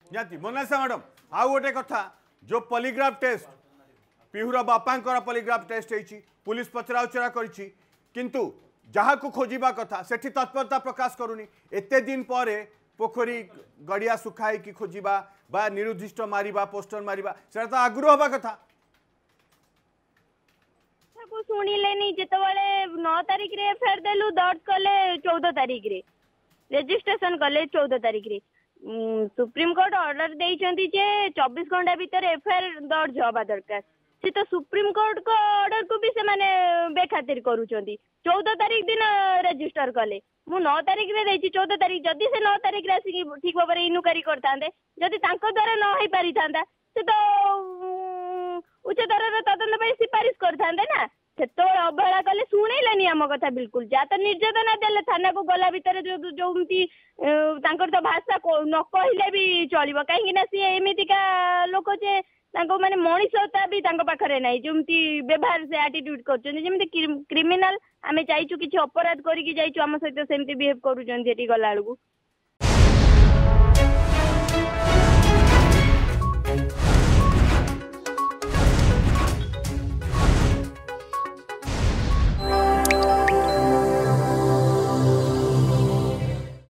निहाती Mona Lisa madam आउ गोटे कथा जो पॉलीग्राफ टेस्ट पिहुर बापा पॉलीग्राफ टेस्ट होती पुलिस पचरा उचरा करिछि किंतु जहाँ को खोजिबा कथा सेठी तत्परता प्रकाश करूनी एते दिन पर पोखरी गड़िया सुखाई कि खोजिबा बा निरुद्दिष्ट मारिबा पोस्टर मारिबा सेटा तो आगुर हवा कथा शुणिले जितेबाला 9 तारिख रे एफआईआर देलु दर्ज कले 14 तारिख रे रेजिस्ट्रेशन कले 14 तारिख रे सुप्रीम कोर्ट ऑर्डर देइचंती जे 24 घंटा भीतर एफआईआर दर्ज हवा दरकार से तो सुप्रीम कोर्ट को ऑर्डर को भी से माने बेखातिर करूचंती 14 तारिख दिन रजिस्टर कले मु 9 तारिख रे देछि 14 तारिख जदी से 9 तारिख रे आसी ठीक भाव इनक्वारी करतांदे जदी तांको द्वारा न होई पारि थांदा से तो उच्चतर तदंत पर सिफारिश करतांदे ना सेतो अवहेला कले शुणिलेनी आम कथा बिल्कुल जा तो निर्यातना देले थाना को गला भीतर जोमती तांकर तो भाषा न कहले भी चलिबो काहे ना सी एमितिका लोक जे तांको माने मनीषता भी तांको पाखरे नाही जेमती व्यवहार से एटीट्यूड करछन जेमती क्रिमिनल आमे चाइछु किछि अपराध करिकि जाइछु आम सहित सेमती बिहेव करूछन जेटी गला बेलकू